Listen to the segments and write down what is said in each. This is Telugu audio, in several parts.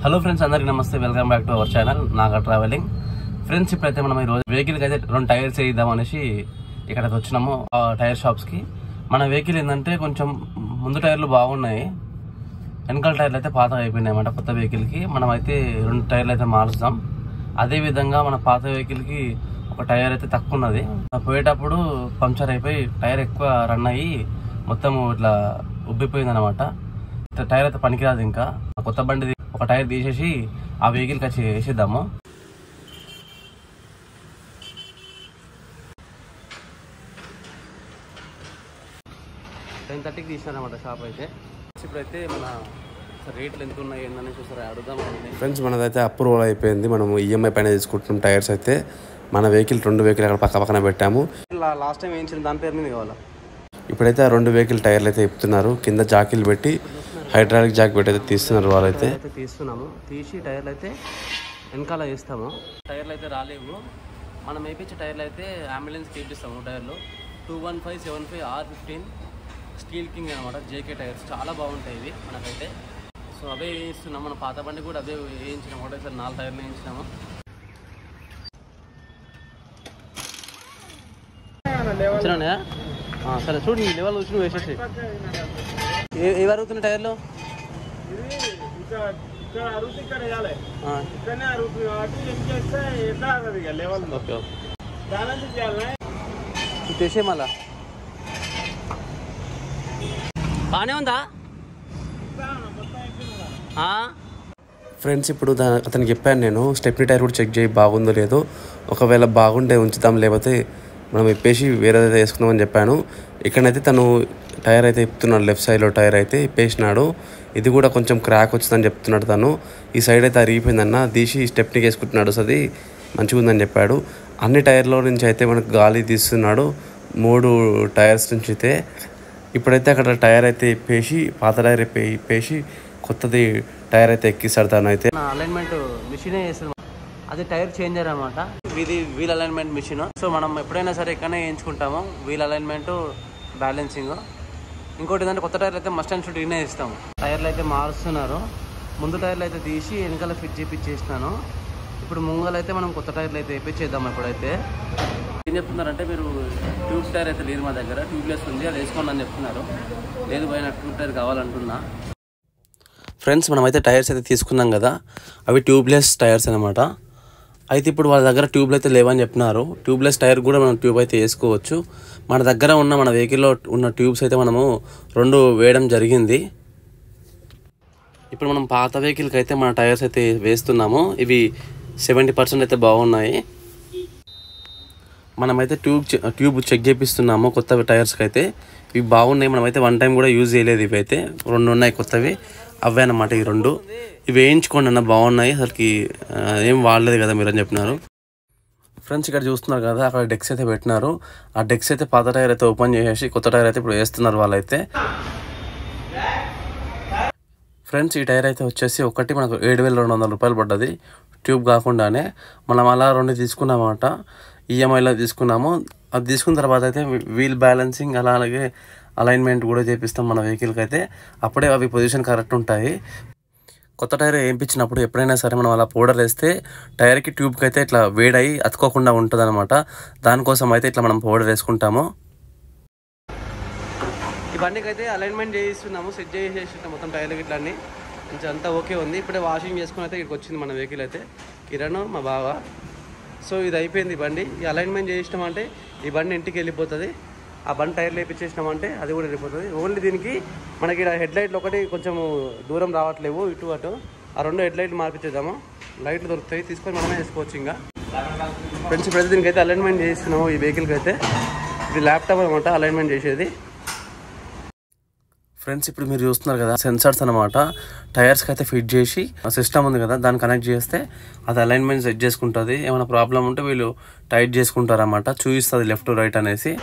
హలో ఫ్రెండ్స్, అందరికీ నమస్తే. Welcome back to our channel Naga travelling. Friends, ఇప్పుడైతే మనం ఈరోజు వెహికల్కి అయితే 2 టైర్స్ వేద్దాం అనేసి ఇక్కడైతే వచ్చినాము టైర్ షాప్స్కి. మన వెహికల్ ఏంటంటే కొంచెం ముందు టైర్లు బాగున్నాయి, వెనకాల టైర్లు అయితే పాతగా అయిపోయినాయి అన్నమాట. కొత్త వెహికల్కి మనం అయితే 2 టైర్లు అయితే మారుస్తాం. అదేవిధంగా మన పాత వెహికల్కి ఒక టైర్ అయితే తక్కువ ఉన్నది. పోయేటప్పుడు పంక్చర్ అయిపోయి టైర్ ఎక్కువ రన్ అయ్యి మొత్తం ఇట్లా ఉబ్బిపోయింది అనమాట. టైర్ అయితే పనికిరాదు. ఇంకా కొత్త బండిది ఒక టైర్ తీసేసి ఆ వెహికల్కి వచ్చి వేసేద్దాము. టెన్ 30కి తీసినారన్నమాట షాప్ అయితే. ఇప్పుడైతే మన రేట్లు ఎంత ఉన్నాయి ఏందని చూసారా అడుగుదాం. ఫ్రెండ్స్, మనదైతే అప్రూవల్ అయిపోయింది. మనము ఈఎంఐ పైన తీసుకుంటున్నాం. టైర్స్ అయితే మన వెహికల్ 2 వెహికల్ అక్కడ పక్కన పెట్టాము. లాస్ట్ టైం వేయించిన దాని పేరు మీద కావాలా. ఇప్పుడైతే ఆ 2 వెహికల్ టైర్లు అయితే ఇప్పుతున్నారు. కింద జాకీలు పెట్టి హైడ్రాలిక్ జాక్ పెట్టి అయితే తీస్తున్నారు. వాళ్ళైతే తీస్తున్నాము. తీసి టైర్లు అయితే వెనకాల వేస్తాము. టైర్లు అయితే రాలేవు. మనం వేయించే టైర్లు అయితే అంబులెన్స్కి వేపిస్తాము. టైర్లు 215/75 R15 స్టీల్ కింగ్ అనమాట. జేకే టైర్స్ చాలా బాగుంటాయి ఇవి మనకైతే. సో అవే వేయిస్తున్నాము. మన పాత బండి కూడా అవే వేయించినాము. ఒకటేసారి 4 టైర్లు వేయించినాము. వచ్చినా సరే చూడండి, లెవెల్ వచ్చి నువ్వు వేసేసి. ఏ అరుగుతున్న టైర్లు తెసే మళ్ళా బాగానే ఉందా ఫ్రెండ్స్. ఇప్పుడు అతనికి చెప్పాను నేను, స్టెప్నీ టైర్ కూడా చెక్ చేయి బాగుందో లేదో. ఒకవేళ బాగుంటే ఉంచుతాం, లేకపోతే మనం ఇప్పేసి వేరేదైతే వేసుకుందామని చెప్పాను. ఇక్కడైతే తను టైర్ అయితే ఇప్పుతున్నాడు. లెఫ్ట్ సైడ్లో టైర్ అయితే ఇప్పేసినాడు. ఇది కూడా కొంచెం క్రాక్ వచ్చిందని చెప్తున్నాడు తను. ఈ సైడ్ అయితే అరిగిపోయిందన్న, తీసి స్టెప్నీకి వేసుకుంటున్నాడు. సో అది మంచిగా ఉందని చెప్పాడు. అన్ని టైర్లో నుంచి అయితే మనకు గాలి తీస్తున్నాడు. 3 టైర్స్ నుంచి అయితే. ఇప్పుడైతే అక్కడ టైర్ అయితే ఇప్పేసి, పాత టైర్ ఇప్పేసి కొత్తది టైర్ అయితే ఎక్కిస్తాడు తను. అయితే అలైన్మెంట్ మిషనే చేస్తుంది. అది టైర్ చేంజర్ అనమాట. ఇది వీల్ అలైన్మెంట్ మిషన్. సో మనం ఎప్పుడైనా సరే ఇక్కడనే వేయించుకుంటాము. Wheel alignment, balancing. ఇంకోటి ఏంటంటే కొత్త టైర్లు అయితే మస్ట్ అండ్ షుడ్ ఇన్నే ఇస్తాము. టైర్లు అయితే మారుస్తున్నారు. ముందు టైర్లు అయితే తీసి వెనకాల ఫిట్ చేయించేసినాను. ఇప్పుడు ముంగలు అయితే మనం కొత్త టైర్లు అయితే వేయించేద్దాం. ఇప్పుడైతే ఏం చెప్తున్నారంటే, మీరు ట్యూబ్ టైర్ అయితే లేదు మా దగ్గర, ట్యూబ్లెస్ ఉంది, అది వేసుకోండి అని చెప్తున్నారు. లేదు పోయిన ట్యూబ్ టైర్ కావాలంటున్నా. ఫ్రెండ్స్, మనమైతే టైర్స్ అయితే తీసుకున్నాం కదా, అవి ట్యూబ్లెస్ టైర్స్ అనమాట. అయితే ఇప్పుడు వాళ్ళ దగ్గర ట్యూబ్లు అయితే లేవని చెప్పినారు. ట్యూబ్లెస్ టైర్ కూడా మనం ట్యూబ్ అయితే వేసుకోవచ్చు. మన దగ్గర ఉన్న మన వెహికల్లో ఉన్న ట్యూబ్స్ అయితే మనము 2 వేయడం జరిగింది. ఇప్పుడు మనం పాత వెహికల్కి అయితే మన టైర్స్ అయితే వేస్తున్నాము. ఇవి 70% అయితే బాగున్నాయి. మనమైతే ట్యూబ్ చెక్ చేపిస్తున్నాము కొత్త టైర్స్కి అయితే. ఇవి బాగున్నాయి. మనమైతే 1 టైం కూడా యూజ్ చేయలేదు. ఇవి అయితే 2 ఉన్నాయి కొత్తవి, అవే అన్నమాట ఈ 2. ఇవి వేయించుకోండి అన్న, బాగున్నాయి. అసలుకి ఏం వాడలేదు కదా మీరు అని చెప్పినారు. ఫ్రెండ్స్, ఇక్కడ చూస్తున్నారు కదా, అక్కడ డెక్స్ అయితే పెట్టినారు. ఆ డెక్స్ అయితే పాత టైర్ అయితే ఓపెన్ చేసేసి కొత్త టైర్ అయితే ఇప్పుడు వేస్తున్నారు వాళ్ళైతే. ఫ్రెండ్స్, ఈ టైర్ అయితే వచ్చేసి ఒకటి మనకు 7,200 రూపాయలు పడ్డది, ట్యూబ్ కాకుండానే. మనం అలా 2 తీసుకున్నామన్నమాట. ఈఎంఐలో తీసుకున్నాము. అది తీసుకున్న తర్వాత అయితే వీల్ బ్యాలెన్సింగ్ అలాగే అలైన్మెంట్ కూడా చేపిస్తాం మన వెహికల్కి అయితే. అప్పుడే అవి పొజిషన్ కరెక్ట్ ఉంటాయి. కొత్త టైర్ వేయించినప్పుడు ఎప్పుడైనా సరే మనం అలా పౌడర్ వేస్తే టైర్కి ట్యూబ్కి అయితే ఇట్లా వేడయి అతుకోకుండా ఉంటుంది అనమాట. దానికోసం అయితే ఇట్లా మనం పౌడర్ వేసుకుంటాము. ఈ బండికి అయితే అలైన్మెంట్ చేయిస్తున్నాము, సెట్ చేసేస్తున్నాం మొత్తం టైర్లు ఇట్లా అన్నీ. కొంచెం అంతా ఓకే ఉంది. ఇప్పుడే వాషింగ్ చేసుకుని అయితే ఇక్కడికి వచ్చింది మన వెహికల్ అయితే. కిరణ్ మా బావ. సో ఇది అయిపోయింది బండి. ఈ అలైన్మెంట్ చేసినామంటే ఈ బండి ఇంటికి వెళ్ళిపోతుంది. ఆ బండి టైర్లు వేయించేసినామంటే అది కూడా వెళ్ళిపోతుంది. ఓన్లీ దీనికి మనకి ఇక్కడ హెడ్ లైట్లు ఒకటి కొంచెం దూరం రావట్లేవు, ఇటు అటు. ఆ 2 హెడ్ లైట్లు మార్పించేద్దాము. లైట్లు దొరుకుతాయి, తీసుకొని మనమే వేసుకోవచ్చు. ఇంకా ఫ్రెండ్స్, ఇప్పుడైతే దీనికైతే అలైన్మెంట్ చేస్తున్నాము ఈ వెహికల్కి అయితే. ఇది ల్యాప్టాప్ అనమాట అలైన్మెంట్ చేసేది. ఫ్రెండ్స్, ఇప్పుడు మీరు చూస్తున్నారు కదా, సెన్సార్స్ అనమాట. టైర్స్కి అయితే ఫిట్ చేసి సిస్టమ్ ఉంది కదా, దాన్ని కనెక్ట్ చేస్తే అది అలైన్మెంట్ సెట్ చేసుకుంటుంది. ఏమైనా ప్రాబ్లం ఉంటే వీళ్ళు టైట్ చేసుకుంటారు అన్నమాట. చూపిస్తుంది లెఫ్ట్ రైట్ అనేసి.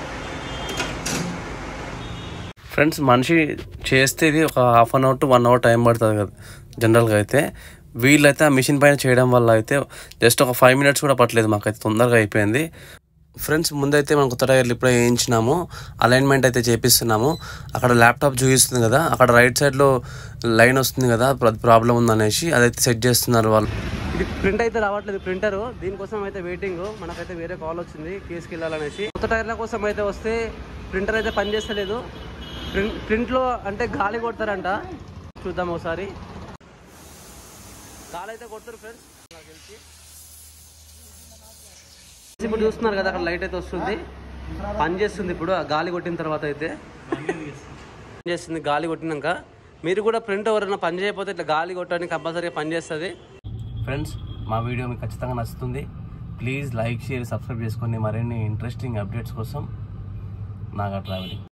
ఫ్రెండ్స్, మనిషి చేస్తే ఇది ఒక 1/2 అవర్ to 1 అవర్ టైం పడుతుంది కదా జనరల్గా అయితే. వీళ్ళైతే ఆ మిషన్ పైన చేయడం వల్ల అయితే జస్ట్ ఒక 5 మినిట్స్ కూడా పట్టలేదు మాకైతే, తొందరగా అయిపోయింది. ఫ్రెండ్స్ ముందైతే మనం కొత్త టైర్లు ఇప్పుడే వేయించినాము, అలైన్మెంట్ అయితే చేపిస్తున్నాము. అక్కడ ల్యాప్టాప్ చూపిస్తుంది కదా, అక్కడ రైట్ సైడ్లో లైన్ వస్తుంది కదా, ప్రాబ్లం ఉందనేసి అదైతే సెట్ చేస్తున్నారు వాళ్ళు. ఇది ప్రింట్ అయితే రావట్లేదు ప్రింటరు, దీనికోసం అయితే వెయిటింగ్. మనకైతే వేరే కాల్ వచ్చింది కేసుకి వెళ్ళాలనేసి. కొత్త టైర్ల కోసం అయితే వస్తే ప్రింటర్ అయితే పనిచేస్తలేదు. ప్రింట్లో అంటే గాలి కొడతారంట, చూద్దాం ఒకసారి. గాలి అయితే కొడతారు ఫ్రెండ్స్ నాకు తెలిసి. ఇప్పుడు చూస్తున్నారు కదా అక్కడ లైట్ అయితే వస్తుంది, పని చేస్తుంది. ఇప్పుడు గాలి కొట్టిన తర్వాత అయితే పని చేస్తుంది. గాలి కొట్టినాక మీరు కూడా ప్రింట్ ఎవరైనా పని చేయకపోతే ఇట్లా గాలి కొట్టడానికి కంపల్సరీగా పని చేస్తుంది. ఫ్రెండ్స్ మా వీడియో మీకు ఖచ్చితంగా నచ్చుతుంది. ప్లీజ్ లైక్, షేర్, సబ్స్క్రైబ్ చేసుకోండి మరిన్ని ఇంట్రెస్టింగ్ అప్డేట్స్ కోసం నాగా ట్రావెలింగ్.